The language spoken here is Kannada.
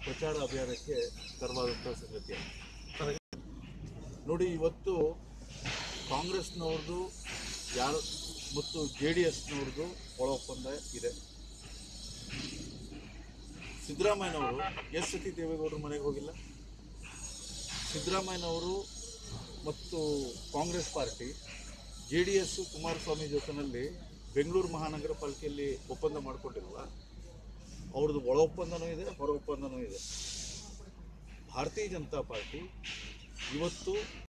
ಪ್ರಚಾರ ಅಭಿಯಾನಕ್ಕೆ ತರವಾದಂಥ ಸಂಗತಿ. ನೋಡಿ, ಇವತ್ತು ಕಾಂಗ್ರೆಸ್ನವ್ರದ್ದು ಯಾರು ಮತ್ತು JDSನವ್ರದ್ದು ಒಳ ಒಪ್ಪಂದ ಇದೆ. ಸಿದ್ದರಾಮಯ್ಯನವರು ಎಷ್ಟು ಸತಿ ದೇವೇಗೌಡರ ಮನೆಗೆ ಹೋಗಿಲ್ಲ? ಸಿದ್ದರಾಮಯ್ಯನವರು ಮತ್ತು ಕಾಂಗ್ರೆಸ್ ಪಾರ್ಟಿ JDS ಕುಮಾರಸ್ವಾಮಿ ಜೊತೆಯಲ್ಲಿ ಬೆಂಗಳೂರು ಮಹಾನಗರ ಪಾಲಿಕೆಯಲ್ಲಿ ಒಪ್ಪಂದ ಮಾಡಿಕೊಂಡಿಲ್ವ? ಅವ್ರದ್ದು ಒಳ ಒಪ್ಪಂದನೂ ಇದೆ, ಹೊರ ಒಪ್ಪಂದನೂ ಇದೆ. ಭಾರತೀಯ ಜನತಾ ಪಾರ್ಟಿ ಇವತ್ತು